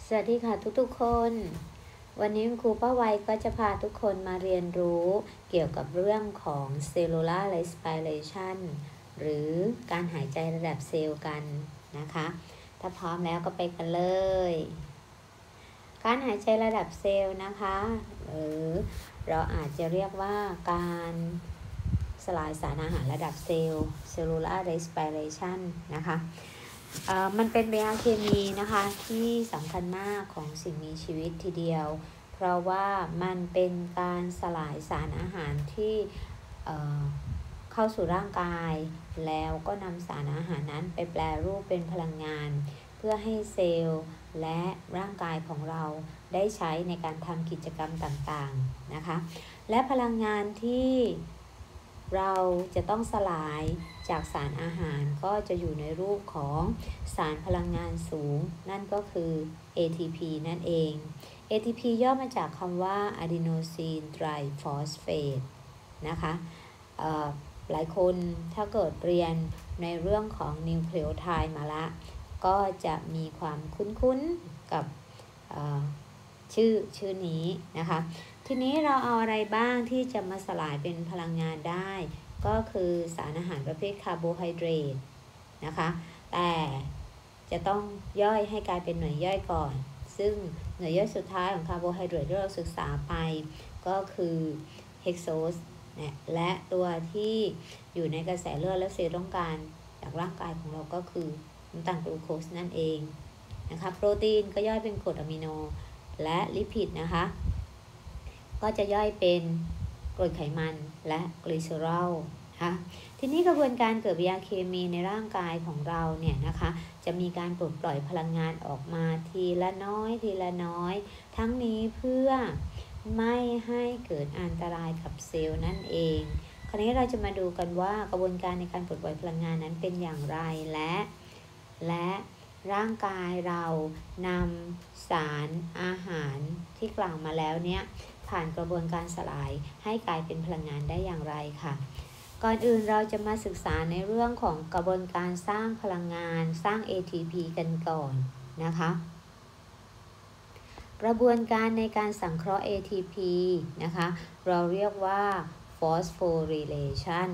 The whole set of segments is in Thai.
สวัสดีค่ะทุกๆคนวันนี้ครูป้าไวก็จะพาทุกคนมาเรียนรู้เกี่ยวกับเรื่องของ Cellular Respiration หรือการหายใจระดับเซลล์กันนะคะถ้าพร้อมแล้วก็ไปกันเลยการหายใจระดับเซลล์นะคะหรือเราอาจจะเรียกว่าการสลายสารอาหารระดับเซลล์ Cellular Respiration นะคะมันเป็นยาเคมีนะคะที่สำคัญมากของสิ่งมีชีวิตทีเดียวเพราะว่ามันเป็นการสลายสารอาหารที่เข้าสู่ร่างกายแล้วก็นำสารอาหารนั้นไปแปรรูปเป็นพลังงานเพื่อให้เซลล์และร่างกายของเราได้ใช้ในการทำกิจกรรมต่างๆนะคะและพลังงานที่เราจะต้องสลายจากสารอาหารก็จะอยู่ในรูปของสารพลังงานสูงนั่นก็คือ ATP นั่นเอง ATP ย่อมาจากคำว่า Adenosine Triphosphate นะคะหลายคนถ้าเกิดเรียนในเรื่องของนิวเคลียโอไทด์มาละก็จะมีความคุ้นๆกับชื่อนี้นะคะทีนี้เราเอาอะไรบ้างที่จะมาสลายเป็นพลังงานได้ก็คือสารอาหารประเภทคาร์โบไฮเดรตนะคะแต่จะต้องย่อยให้กลายเป็นหน่วยย่อยก่อนซึ่งหน่วยย่อยสุดท้ายของคาร์โบไฮเดรตที่เราศึกษาไปก็คือเฮกโซสและตัวที่อยู่ในกระแสเลือดและเซลล์ต้องการจากร่างกายของเราก็คือน้ำตาลกลูโคสนั่นเองนะคะโปรตีนก็ย่อยเป็นกรดอะมิโนและลิพิดนะคะก็จะย่อยเป็นกรดไขมันและกลีเซอรอลค่ะทีนี้กระบวนการเกิดปฏิกิริยาเคมีในร่างกายของเราเนี่ยนะคะจะมีการปลดปล่อยพลังงานออกมาทีละน้อยทั้งนี้เพื่อไม่ให้เกิดอันตรายกับเซลล์นั่นเองคราวนี้เราจะมาดูกันว่ากระบวนการในการปลดปล่อยพลังงานนั้นเป็นอย่างไรและร่างกายเรานำสารอาหารที่กล่าวมาแล้วเนี่ยผ่านกระบวนการสลายให้กลายเป็นพลังงานได้อย่างไรค่ะก่อนอื่นเราจะมาศึกษาในเรื่องของกระบวนการสร้างพลังงานสร้าง ATP กันก่อนนะคะกระบวนการในการสังเคราะห์ ATP นะคะเราเรียกว่า phosphorylation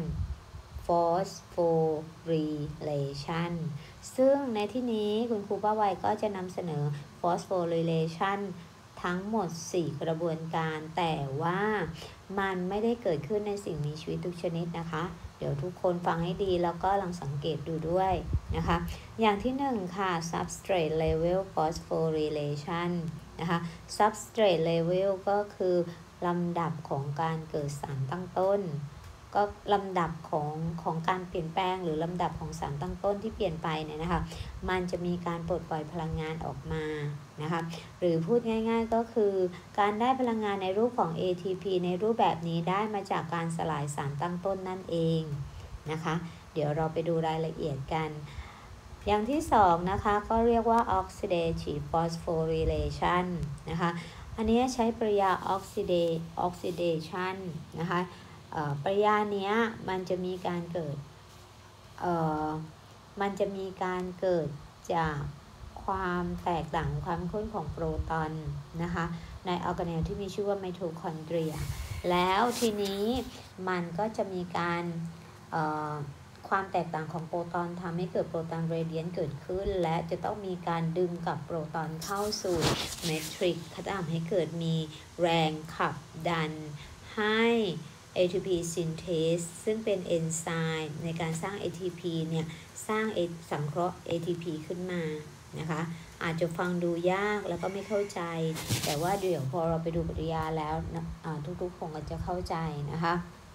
ซึ่งในที่นี้คุณครูป้าไวก็จะนำเสนอ phosphorylation ทั้งหมด4กระบวนการแต่ว่ามันไม่ได้เกิดขึ้นในสิ่งมีชีวิตทุกชนิดนะคะเดี๋ยวทุกคนฟังให้ดีแล้วก็ลองสังเกตดูด้วยนะคะอย่างที่1ค่ะ substrate level phosphorylation นะคะ substrate level ก็คือลำดับของการเกิดสารตั้งต้นก็ลำดับของการเปลี่ยนแปลงหรือลำดับของสารตั้งต้นที่เปลี่ยนไปเนี่ยนะคะมันจะมีการปลดปล่อยพลังงานออกมานะคะหรือพูดง่ายๆก็คือการได้พลังงานในรูปของ ATP ในรูปแบบนี้ได้มาจากการสลายสารตั้งต้นนั่นเองนะคะเดี๋ยวเราไปดูรายละเอียดกันอย่างที่2นะคะก็เรียกว่า oxidative phosphorylation นะคะอันนี้ใช้ปฏิกิริยา oxidation นะคะปฏิกิริยาเนี้ยมันจะมีการเกิดจากความแตกต่างความข้นของโปรตอนนะคะในออร์แกเนลที่มีชื่อว่าไมโทคอนเดรียแล้วทีนี้มันก็จะมีการความแตกต่างของโปรตอนทำให้เกิดโปรตอนเรเดียนเกิดขึ้นและจะต้องมีการดึงกับโปรตอนเข้าสู่เมทริกซ์ทำให้เกิดมีแรงขับดันให้ ATP synthase ซึ่งเป็นเอนไซม์ในการสร้าง ATP เนี่ยสร้างสังเคราะห์ ATP ขึ้นมานะคะอาจจะฟังดูยากแล้วก็ไม่เข้าใจแต่ว่าเดี๋ยวพอเราไปดูปฏิกิริยาแล้วทุกๆคนก็จะเข้าใจนะคะ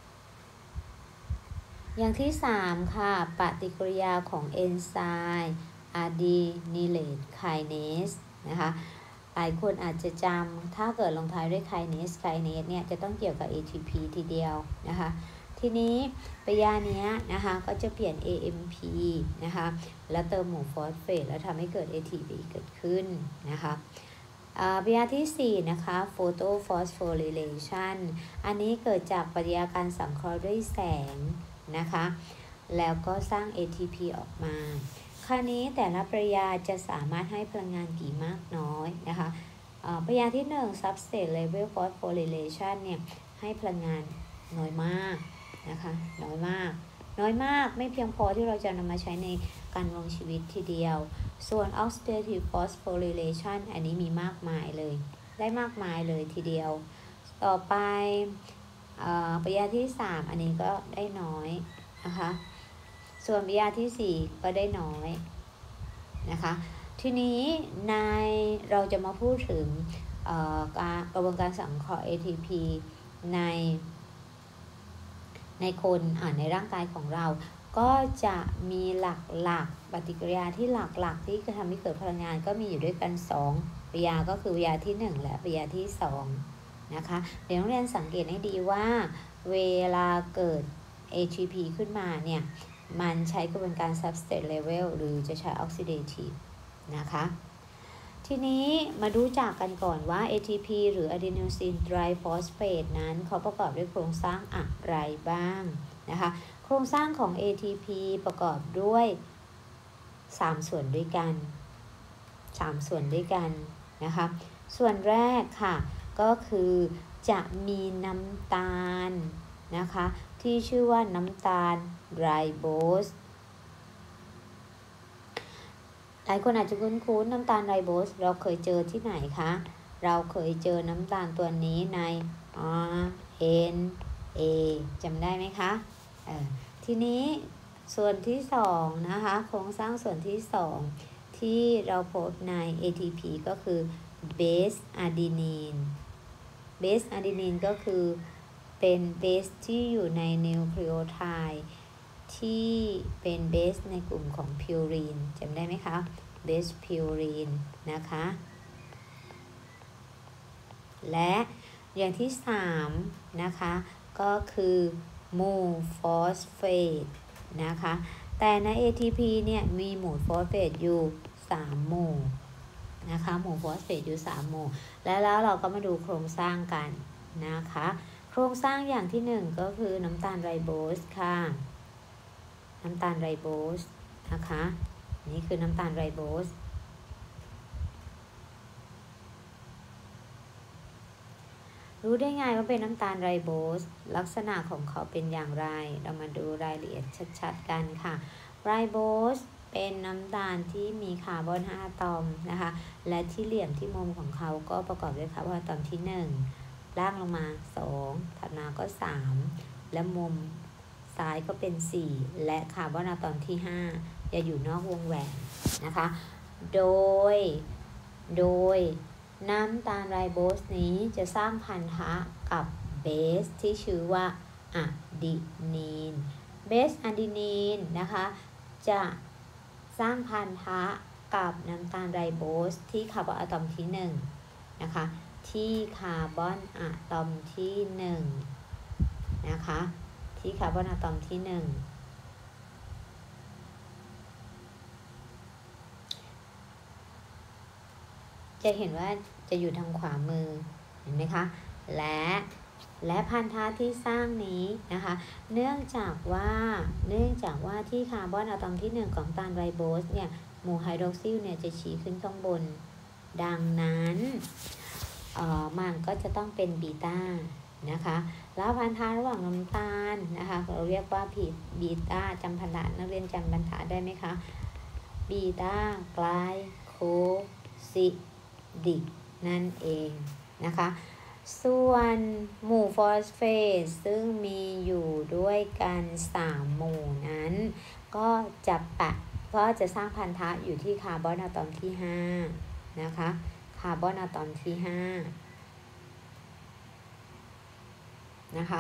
อย่างที่3ค่ะปฏิกิริยาของเอนไซม์ adenylate kinase นะคะหลายคนอาจจะจำถ้าเกิดลงท้ายด้วย kinase เนี่ยจะต้องเกี่ยวกับ ATP ทีเดียวนะคะทีนี้ปฏิกิริยานี้นะคะก็จะเปลี่ยน AMP นะคะแล้วเติมหมู่ฟอสเฟตแล้วทำให้เกิด ATP เกิดขึ้นนะคะปฏิกิริยาที่4นะคะ photophosphorilation อันนี้เกิดจากปฏิกิริยาการสังเคราะห์ด้วยแสงนะคะแล้วก็สร้าง ATP ออกมาคราวนี้แต่ละปริยาจะสามารถให้พลังงานกี่มากน้อยนะคะปริยาที่1 substrate level phosphorylation เนี่ยให้พลังงานน้อยมากนะคะน้อยมากไม่เพียงพอที่เราจะนำมาใช้ในการดำรงชีวิตทีเดียวส่วน oxidative phosphorylation อันนี้มีมากมายเลยได้มากมายเลยทีเดียวต่อไปปริยาที่3อันนี้ก็ได้น้อยนะคะส่วนปริยาที่4ก็ได้น้อยนะคะทีนี้เราจะมาพูดถึงกระบวนการสังเคราะห์ ATP ในคนในร่างกายของเราก็จะมีหลักปฏิกิริยาที่หลักที่จะทำให้เกิดพลังงานก็มีอยู่ด้วยกัน2ปฏิกิริยาก็คือปฏิกิริยาที่1และปฏิกิริยาที่2นะคะเดี๋ยวนักเรียนสังเกตให้ดีว่าเวลาเกิด ATP ขึ้นมาเนี่ยมันใช้กระบวนการ substrate level หรือจะใช้ oxidative นะคะทีนี้มาดูจากกันก่อนว่า ATP หรือ adenosine triphosphate นั้นเขาประกอบด้วยโครงสร้างอะไรบ้างนะคะโครงสร้างของ ATP ประกอบด้วย3ส่วนด้วยกันนะคะส่วนแรกค่ะก็คือจะมีน้ำตาลนะคะที่ชื่อว่าน้ำตาลไรโบสหลายคนอาจจะคุ้นน้ำตาลไรโบสเราเคยเจอที่ไหนคะเราเคยเจอน้ำตาลตัวนี้ใน RNA จำได้ไหมคะทีนี้ส่วนที่2นะคะโครงสร้างส่วนที่2ที่เราพบใน ATP ก็คือ base adenine ก็คือเป็นเบสที่อยู่ในนิวคลีโอไทด์ที่เป็นเบสในกลุ่มของพิวรีนจำได้ไหมคะเบสพิวรีนนะคะและอย่างที่3นะคะก็คือหมู่ฟอสเฟตนะคะแต่ใน ATP เนี่ยมีหมู่ฟอสเฟตอยู่3หมู่นะคะหมู่ฟอสเฟตอยู่3หมู่แล้วเราก็มาดูโครงสร้างกันนะคะโครงสร้างอย่างที่1ก็คือน้ำตาลไรโบสค่ะน้ำตาลไรโบสนะคะนี่คือน้ำตาลไรโบสรู้ได้ไงว่าเป็นน้ำตาลไรโบสลักษณะของเขาเป็นอย่างไรเรามาดูรายละเอียดชัดๆกันค่ะไรโบสเป็นน้ำตาลที่มีคาร์บอน5 อะตอมนะคะและที่เหลี่ยมที่มุมของเขาก็ประกอบด้วยคาร์บอนอะตอมที่1ล่างลงมา2ถัดมาก็3และมุมซ้ายก็เป็น4และคาร์บอนอะตอมที่5จะอยู่นอกวงแหวนนะคะโดยน้ำตาลไรโบสนี้จะสร้างพันธะกับเบสที่ชื่อว่าอะดีนีนเบสอะดีนีนนะคะจะสร้างพันธะกับน้ำตาลไรโบสที่คาร์บอนอะตอมที่1นะคะที่คาร์บอนอะตอมที่1นะคะที่คาร์บอนอะตอมที่1จะเห็นว่าจะอยู่ทางขวามือเห็นไหมคะและพันธะที่สร้างนี้นะคะเนื่องจากว่าที่คาร์บอนอะตอมที่1ของน้ำตาลไรโบสเนี่ยหมู่ไฮดรอกซิลเนี่ยจะชี้ขึ้นข้างบนดังนั้นมันก็จะต้องเป็นบีต้านะคะแล้วพันธะระหว่างน้ำตาลนะคะเราเรียกว่าบีต้าจำพันธะนักเรียนจำพันธะได้ไหมคะบีต้าไกลโคซิดิกนั่นเองนะคะส่วนหมู่ฟอสเฟตซึ่งมีอยู่ด้วยกัน3หมู่นั้นก็จะสร้างพันธะอยู่ที่คาร์บอนอะตอมที่5นะคะคาร์บอนอะตอมที่5นะคะ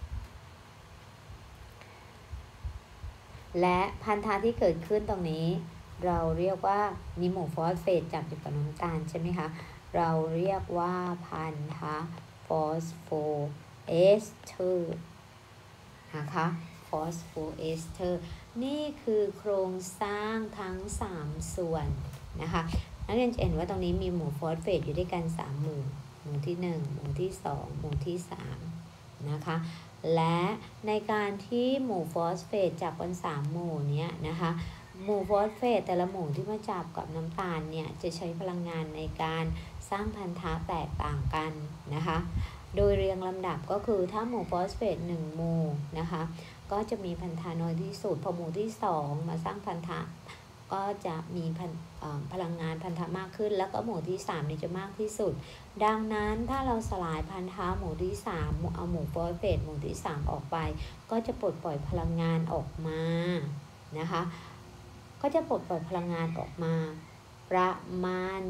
และพันธะที่เกิดขึ้นตรงนี้เราเรียกว่ามีหมู่ฟอสเฟตจับอยู่กับน้ำตาลใช่ไหมคะเราเรียกว่าพันธะฟอสโฟเอสเตอร์นะคะฟอสโฟเอสเตอร์นี่คือโครงสร้างทั้ง3ส่วนนะคะนักเรียนจะเห็นว่าตรงนี้มีหมู่ฟอสเฟตอยู่ด้วยกัน3หมู่หมู่ที่1หมู่ที่2หมู่ที่3นะคะและในการที่หมู่ฟอสเฟตจับกัน3หมู่นี้นะคะหมู่ฟอสเฟตแต่ละหมู่ที่มาจับกับน้ำตาลเนี่ยจะใช้พลังงานในการสร้างพันธะแตกต่างกันนะคะโดยเรียงลำดับก็คือถ้าหมู่ฟอสเฟต1หมู่นะคะก็จะมีพันธะน้อยที่สุดพอหมู่ที่2มาสร้างพันธะก็จะมีพลังงานพันธะมากขึ้นแล้วก็หมู่ที่3นี่จะมากที่สุดดังนั้นถ้าเราสลายพันธะหมู่ที่3เอาหมู่ฟอสเฟตหมู่ที่3ออกไปก็จะปลดปล่อยพลังงานออกมานะคะก็จะปลดปล่อยพลังงานออกมาประมาณ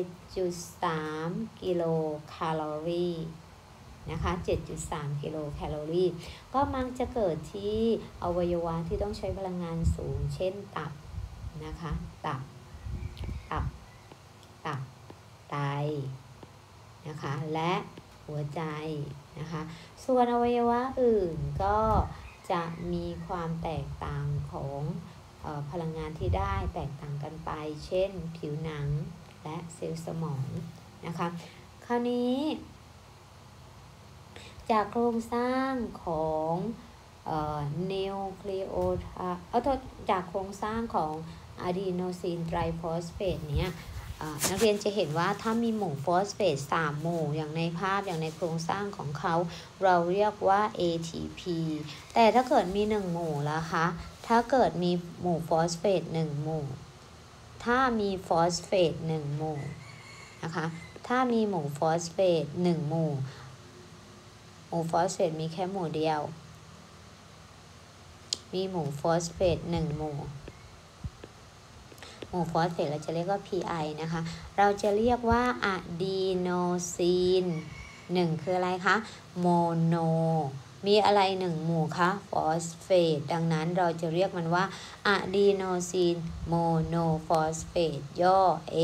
7.3 กิโลแคลอรี่นะคะ 7.3 กิโลแคลอรี่ก็มักจะเกิดที่อวัยวะที่ต้องใช้พลังงานสูงเช่นตับนะคะตับไตนะคะและหัวใจนะคะส่วนอวัยวะอื่นก็จะมีความแตกต่างของพลังงานที่ได้แตกต่างกันไปเช่นผิวหนังและเซลล์สมองนะคะคราวนี้จากโครงสร้างของนิวคลีโอไทด์จากโครงสร้างของอะดีโนซินไตรฟอสเฟตเนี้ยนักเรียนจะเห็นว่าถ้ามีหมู่ฟอสเฟต3หมู่อย่างในภาพอย่างในโครงสร้างของเขาเราเรียกว่า ATP แต่ถ้าเกิดมี1หมู่ล่ะคะถ้าเกิดมีหมู่ฟอสเฟต1หมู่ถ้ามีฟอสเฟต1หมู่นะคะถ้ามีหมู่ฟอสเฟต1หมู่หมู่ฟอสเฟตมีแค่หมู่เดียวมีหมู่ฟอสเฟต1หมู่หมู่ฟอสเฟตเราจะเรียกว่า PI นะคะเราจะเรียกว่าอะดีโนซีน1คืออะไรคะโมโนมีอะไร1หมู่คะฟอสเฟตดังนั้นเราจะเรียกมันว่าอะดีโนซีนโมโนฟอสเฟตย่อ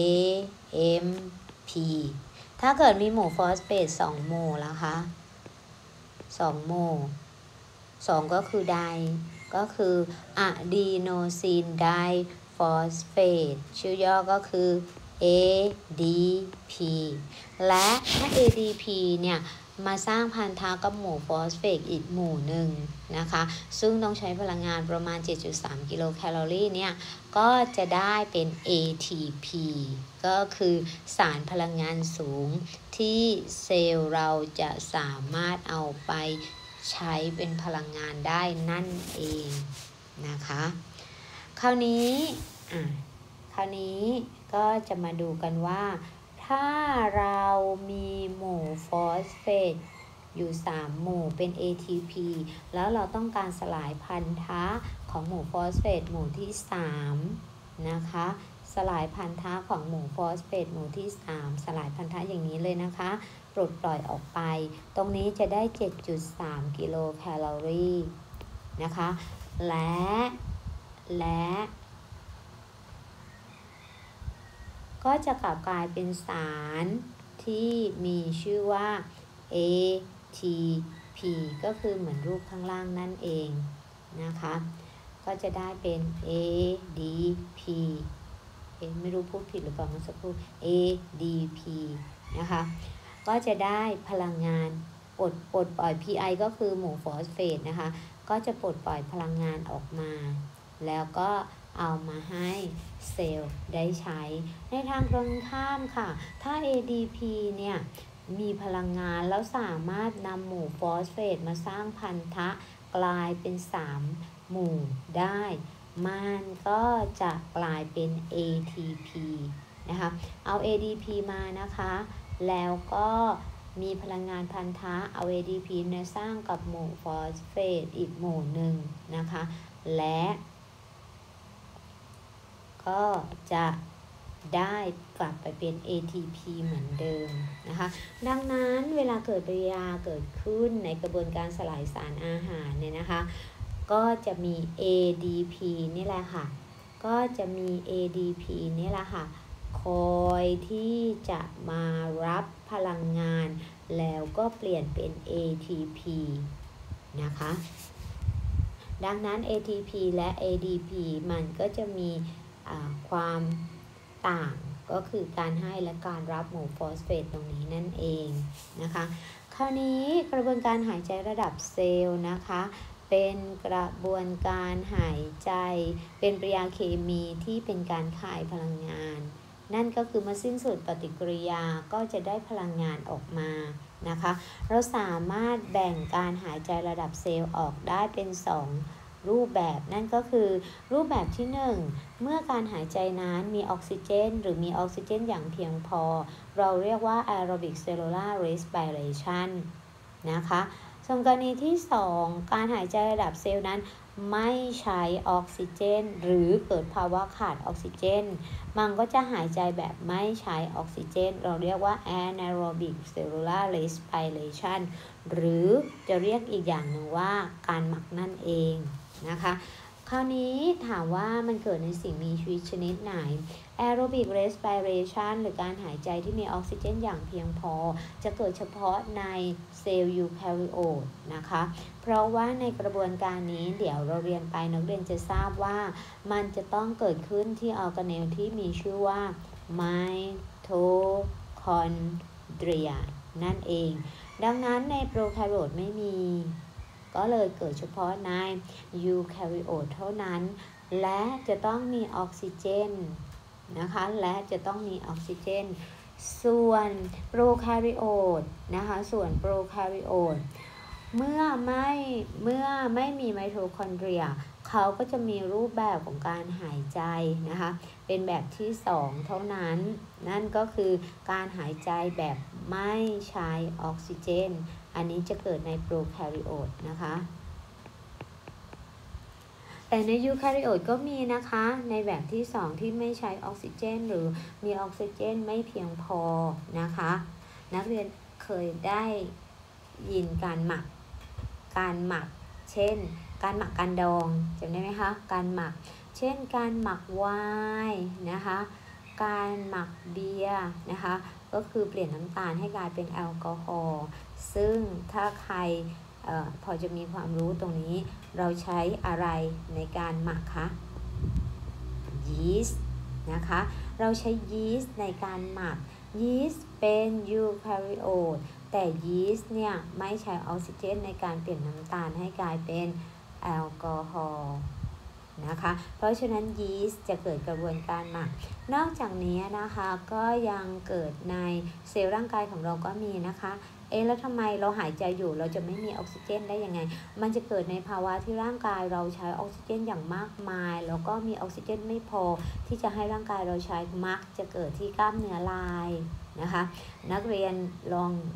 AMP ถ้าเกิดมีหมู่ฟอสเฟต2หมู่ล่ะคะ2หมู่2ก็คือไดก็คืออะดีโนซีนไดฟอสเฟตชื่อย่อก็คือ ADP และถ้า ADP เนี่ยมาสร้างพันธะกับหมู่ฟอสเฟตอีกหมู่หนึ่งนะคะซึ่งต้องใช้พลังงานประมาณ 7.3 กิโลแคลอรี่เนี่ยก็จะได้เป็น ATP ก็คือสารพลังงานสูงที่เซลล์เราจะสามารถเอาไปใช้เป็นพลังงานได้นั่นเองนะคะคราวนี้ก็จะมาดูกันว่าถ้าเรามีหมู่ฟอสเฟตอยู่3หมู่เป็น ATP แล้วเราต้องการสลายพันธะของหมู่ฟอสเฟตหมู่ที่3นะคะสลายพันธะของหมู่ฟอสเฟตหมู่ที่3สลายพันธะอย่างนี้เลยนะคะปลดปล่อยออกไปตรงนี้จะได้ 7.3 กิโลแคลอรี่นะคะและก็จะกลับกลายเป็นสารที่มีชื่อว่า ATP ก็คือเหมือนรูปข้างล่างนั่นเองนะคะก็จะได้เป็น ADP ไม่รู้พูดผิดหรือเปล่าเมื่อสักครู่ ADP นะคะก็จะได้พลังงานปลดปล่อย PI ก็คือหมู่ฟอสเฟตนะคะก็จะปลดปล่อยพลังงานออกมาแล้วก็เอามาให้เซลล์ได้ใช้ในทางตรงข้ามค่ะถ้า ADP เนี่ยมีพลังงานแล้วสามารถนำหมู่ฟอสเฟตมาสร้างพันธะกลายเป็น3หมู่ได้มันก็จะกลายเป็น ATP นะคะเอา ADP มานะคะแล้วก็มีพลังงานพันธะเอา ADP มาสร้างกับหมู่ฟอสเฟตอีกหมู่หนึ่งนะคะและก็จะได้กลับไปเป็น ATP เหมือนเดิมนะคะดังนั้นเวลาเกิดปฏิกิริยาเกิดขึ้นในกระบวนการสลายสารอาหารเนี่ยนะคะก็จะมี ADP นี่แหละค่ะก็จะมี ADP นี่แหละค่ะคอยที่จะมารับพลังงานแล้วก็เปลี่ยนเป็น ATP นะคะดังนั้น ATP และ ADP มันก็จะมีความต่างก็คือการให้และการรับหมู่ฟอสเฟตตรงนี้นั่นเองนะคะคราวนี้กระบวนการหายใจระดับเซลล์นะคะเป็นกระบวนการหายใจเป็นปฏิกิริยาเคมีที่เป็นการขายพลังงานนั่นก็คือเมื่อสิ้นสุดปฏิกิริยาก็จะได้พลังงานออกมานะคะเราสามารถแบ่งการหายใจระดับเซลล์ออกได้เป็น2รูปแบบนั่นก็คือรูปแบบที่1เมื่อการหายใจนั้นมีออกซิเจนหรือมีออกซิเจนอย่างเพียงพอเราเรียกว่า aerobic cellular respiration นะคะส่วนกรณีที่2การหายใจระดับเซลล์นั้นไม่ใช้ออกซิเจนหรือเกิดภาวะขาดออกซิเจนมันก็จะหายใจแบบไม่ใช้ออกซิเจนเราเรียกว่า anaerobic cellular respiration หรือจะเรียกอีกอย่างหนึ่งว่าการหมักนั่นเองนะคะคราวนี้ถามว่ามันเกิดในสิ่งมีชีวิตชนิดไหน aerobic respiration หรือการหายใจที่มีออกซิเจนอย่างเพียงพอจะเกิดเฉพาะในเซลล์ยูแคริโอตนะคะเพราะว่าในกระบวนการนี้เดี๋ยวเราเรียนไปนักเรียนจะทราบว่ามันจะต้องเกิดขึ้นที่ออร์แกเนลที่มีชื่อว่าไมโทคอนเดรียนั่นเองดังนั้นในโปรแคริโอตไม่มีก็เลยเกิดเฉพาะในยูแคริโอตเท่านั้นและจะต้องมีออกซิเจนนะคะและจะต้องมีออกซิเจนส่วนโปรแคริโอตนะคะส่วนโปรแคริโอตเมื่อไม่มีไมโทคอนเดรียเขาก็จะมีรูปแบบของการหายใจนะคะเป็นแบบที่2เท่านั้นนั่นก็คือการหายใจแบบไม่ใช้ออกซิเจนอันนี้จะเกิดในโปรแคริโอตนะคะแต่ในยูแคริโอตก็มีนะคะในแบบที่2ที่ไม่ใช้ออกซิเจนหรือมีออกซิเจนไม่เพียงพอนะคะนักเรียนเคยได้ยินการหมักเช่นการหมักการดองจำได้ไหมคะการหมักเช่นการหมักไวน์นะคะการหมักเบียร์นะคะก็คือเปลี่ยนน้ำตาลให้กลายเป็นแอลกอฮอล์ซึ่งถ้าใครพอจะมีความรู้ตรงนี้เราใช้อะไรในการหมักคะยีสต์นะคะเราใช้ยีสต์ในการหมักยีสต์เป็นยูแคริโอตแต่ยีสต์เนี่ยไม่ใช้ออกซิเจนในการเปลี่ยนน้ำตาลให้กลายเป็นแอลกอฮอล์นะคะเพราะฉะนั้นยีสต์จะเกิดกระบวนการหมักนอกจากนี้นะคะก็ยังเกิดในเซลล์ร่างกายของเราก็มีนะคะแล้วทำไมเราหายใจอยู่เราจะไม่มีออกซิเจนได้ยังไงมันจะเกิดในภาวะที่ร่างกายเราใช้ออกซิเจนอย่างมากมายแล้วก็มีออกซิเจนไม่พอที่จะให้ร่างกายเราใช้มักจะเกิดที่กล้ามเนื้อลายนะคะนักเรียนล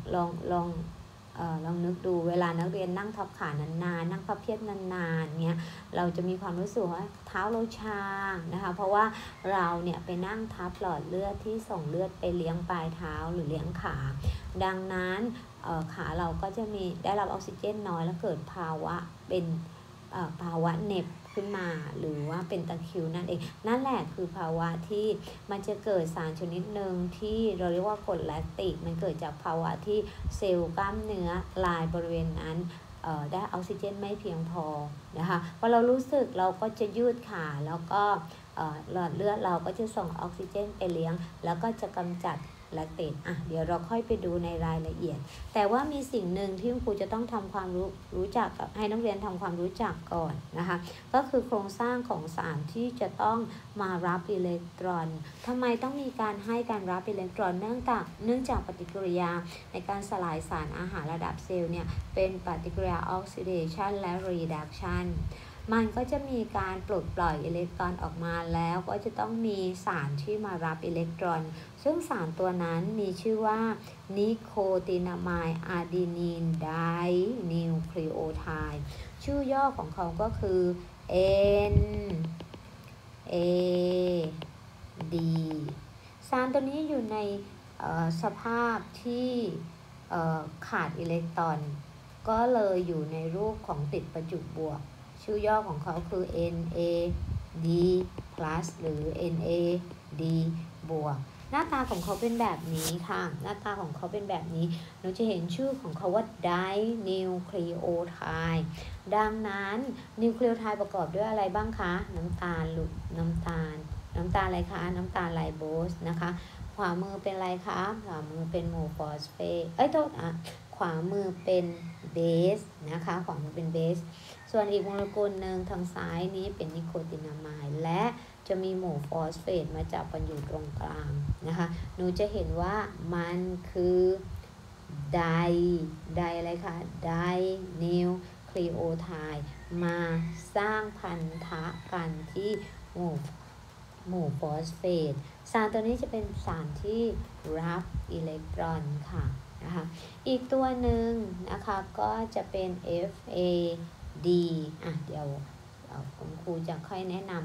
องนึกดูเวลานักเรียนนั่งทับขานานๆนั่งพับเพียบนานๆเนี้ยเราจะมีความรู้สึกว่าเท้าเราชานะคะเพราะว่าเราเนี่ยไปนั่งทับหลอดเลือดที่ส่งเลือดไปเลี้ยงปลายเท้าหรือเลี้ยงขาดังนั้นขาเราก็จะมีได้รับออกซิเจนน้อยแล้วเกิดภาวะเป็นภาวะเหน็บขึ้นมาหรือว่าเป็นตะคริวนั่นเองนั่นแหละคือภาวะที่มันจะเกิดสารชนิดหนึ่งที่เราเรียกว่ากรดแลคติกมันเกิดจากภาวะที่เซลล์กล้ามเนื้อลายบริเวณนั้นได้ออกซิเจนไม่เพียงพอนะคะพอเรารู้สึกเราก็จะยืดขาแล้วก็หลอดเลือดเราก็จะส่งออกซิเจนไปเลี้ยงแล้วก็จะกำจัดแลคเตตเดี๋ยวเราค่อยไปดูในรายละเอียดแต่ว่ามีสิ่งหนึ่งที่ครูจะต้องทำความรู้จักกับให้นักเรียนทำความรู้จักก่อนนะคะก็คือโครงสร้างของสารที่จะต้องมารับอิเล็กตรอนทำไมต้องมีการให้การรับอิเล็กตรอนเนื่องจากปฏิกิริยาในการสลายสารอาหารระดับเซลล์เนี่ยเป็นปฏิกิริยาออกซิเดชันและรีดักชันมันก็จะมีการปลดปล่อยอิเล็กตรอนออกมาแล้วก็จะต้องมีสารที่มารับอิเล็กตรอนซึ่งสารตัวนั้นมีชื่อว่านิโคตินามายอะดีนีนไดนิวคลีโอไทด์ชื่อย่อของเขาก็คือ NAD สารตัวนี้อยู่ในสภาพที่ขาดอิเล็กตรอนก็เลยอยู่ในรูปของติดประจุบวกชื่อย่อของเขาคือ NAD+ หรือ NAD บวกหน้าตาของเขาเป็นแบบนี้ค่ะหน้าตาของเขาเป็นแบบนี้เราจะเห็นชื่อของเขาว่าไดนิวคลีโอไทด์ดังนั้นนิวคลีโอไทด์ประกอบด้วยอะไรบ้างคะน้ำตาลน้ำตาลอะไรคะน้ำตาลไลโบสนะคะขวามือเป็นอะไรคะขวามือเป็นโมฟอสเฟตขวามือเป็นเบสนะคะขวามือเป็นเบสส่วนอีกโมเลกุลหนึ่งทางซ้ายนี้เป็นนิโคตินามายด์และจะมีหมู่ฟอสเฟตมาจับกันอยู่ตรงกลางนะคะหนูจะเห็นว่ามันคือไดอะไรคะไดนิวคลีโอไทด์มาสร้างพันธะกันที่หมู่ฟอสเฟตสารตัวนี้จะเป็นสารที่รับอิเล็กตรอนค่ะนะคะอีกตัวหนึ่งนะคะก็จะเป็น FAD เดี๋ยวคุณครูจะค่อยแนะนำ